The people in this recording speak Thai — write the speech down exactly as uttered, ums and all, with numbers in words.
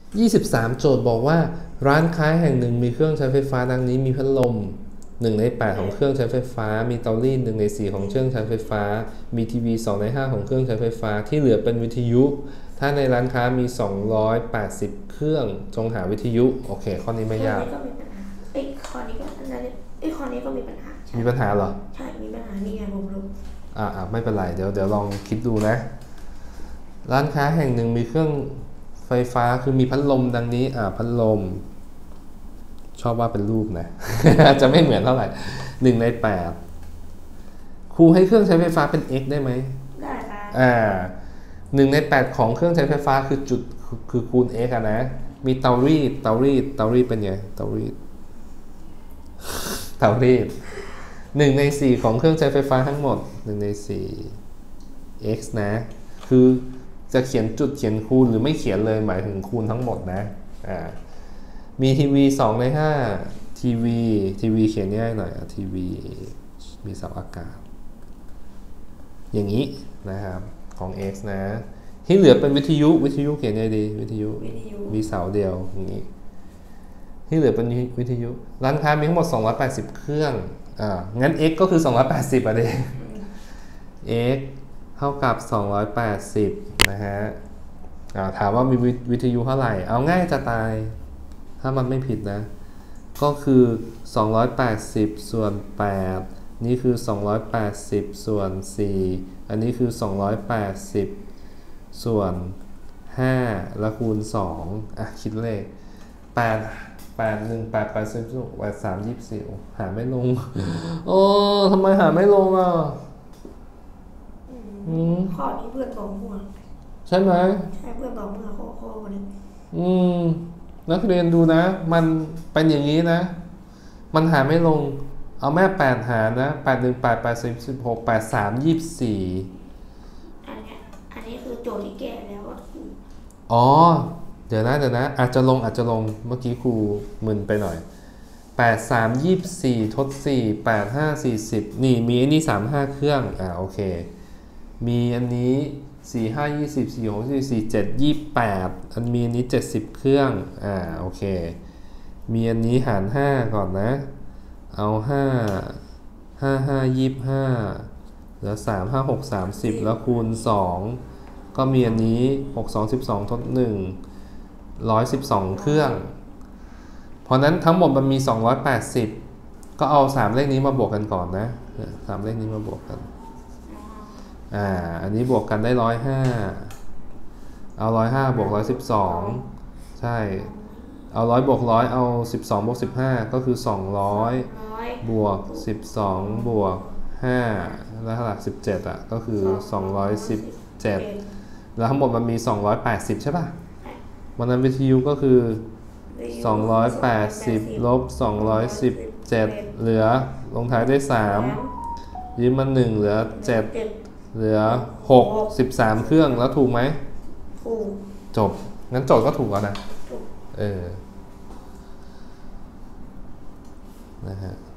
ยี่สิบสามโจทย์บอกว่าร้านค้าแห่งหนึ่งมีเครื่องใช้ไฟฟ้าดังนี้มีพัดลมหนึ่งในแปดของเครื่องใช้ไฟฟ้ามีเตารีดหนึ่งในสี่ของเครื่องใช้ไฟฟ้ามีทีวีสองในห้าของเครื่องใช้ไฟฟ้าที่เหลือเป็นวิทยุถ้าในร้านค้ามีสองร้อยแปดสิบเครื่องจงหาวิทยุโอเคข้อนี้ไม่ยากไอ้ข้อนี้ก็อันนั้นไอ้ข้อนี้ก็มีปัญหามีปัญหาเหรอใช่มีปัญหานี่ไงผมรู้อ่าอ่าไม่เป็นไรเดี๋ยวเดี๋ยวลองคิดดูนะร้านค้าแห่งหนึ่งมีเครื่องไฟฟ้าคือมีพัดลมดังนี้อ่าพัดลมชอบว่าเป็นรูปนะ จะไม่เหมือนเท่าไหร่หนึ่งในแปดครูให้เครื่องใช้ไฟฟ้าเป็น x ได้ไหมได้ค่ะอ่าหนึ่งในแปดของเครื่องใช้ไฟฟ้าคือจุดคือคูณ x อะนะมีเตารีดเตารีดเตารีดเป็นไงเตารีดเตารีดหนึ่งในสี่ของเครื่องใช้ไฟฟ้าทั้งหมดหนึ่งในสี่ x นะคือจะเขียนจุดเขียนคูณหรือไม่เขียนเลยหมายถึงคูณทั้งหมดนะอ่ามีทีวีสองในห้าทีวีทีวีเขียนง่ายหน่อยทีวีมีเสาอากาศอย่างนี้นะครับของ x นะที่เหลือเป็นวิทยุวิทยุเขียนไงดีวิทยุมีเสาเดียวอย่างนี้ที่เหลือเป็นวิทยุร้านค้ามีทั้งหมดสองร้อยแปดสิบเครื่องอ่างั้น x ก็คือสองร้อยแปดสิบอ่ะเด้ x เท่ากับสองร้อยแปดสิบนะฮะถามว่ามีวิทยุเท่าไหร่เอาง่ายจะตายถ้ามันไม่ผิดนะก็คือสองร้อยแปดสิบส่วนแปดนี่คือสองร้อยแปดสิบส่วนสี่อันนี้คือสองร้อยแปดสิบส่วนห้าแล้วคูณสองอ่ะคิดเลขแปด แปด หนึ่ง แปด แปด สิบ แปด สาม ยี่สิบสี่หาไม่ลงโอ้ทำไมหาไม่ลงอ่ะข้อนี้เพื่อนบอกมั่วใช่ไหมใช่เพื่อนบอกมั่วข้อข้อนี้อืมนักเรียนดูนะมันเป็นอย่างนี้นะมันหาไม่ลงเอาแม่แปดหารนะแปด หนึ่ง แปด แปด สิบ สิบหก แปด สาม ยี่สิบสี่อันนี้อันนี้คือโจทย์ที่แก้แล้วอ๋อเดี๋ยวนะเดี๋ยวนะอาจจะลงอาจจะลงเมื่อกี้ครูมึนไปหน่อยแปด สาม ยี่สิบสี่ทดสี่แปด ห้า สี่สิบนี่มีอันนี้สามสิบห้าเครื่องอ่าโอเคมีอันนี้สี่ ห้า ยี่สิบ สี่ หก สี่ สี่ เจ็ด ยี่สิบแปดอันมีอันนี้เจ็ดสิบเครื่องอ่าโอเคมีอันนี้หารห้าก่อนนะเอาห้า ห้า ห้า ยี่สิบห้าแล้วสาม ห้า หก สามสิบแล้วคูณสองก็มีอันนี้หก สอง สิบสองทดหนึ่ง หนึ่งร้อยสิบสองเครื่องเพราะนั้นทั้งหมดมันมีสองร้อยแปดสิบก็เอาสามเลขนี้มาบวกกันก่อนนะสามเลขนี้มาบวกกันอ่าอันนี้บวกกันได้หนึ่งร้อยห้าเอาหนึ่งร้อยห้าบวกหนึ่งร้อยสิบสองใช่เอาหนึ่งร้อยบวกหนึ่งร้อยเอาสิบสองบวกสิบห้าก็คือสองร้อยบวกสิบสองบวกห้าแล้วเท่าไหร่สิบเจ็ดอ่ะก็คือสองร้อยสิบเจ็ดแล้วทั้งหมดมันมีสองร้อยแปดสิบใช่ป่ะวันนั้นวิทยุก็คือสองร้อยแปดสิบลบสองร้อยสิบเจ็ดเหลือลงท้ายได้สามยืมมาหนึ่งเหลือเจ็ดเหลือหก สิบสามเครื่องแล้วถูกไหมถูกจบงั้นโจทย์ก็ถูกแล้วนะเออนะฮะ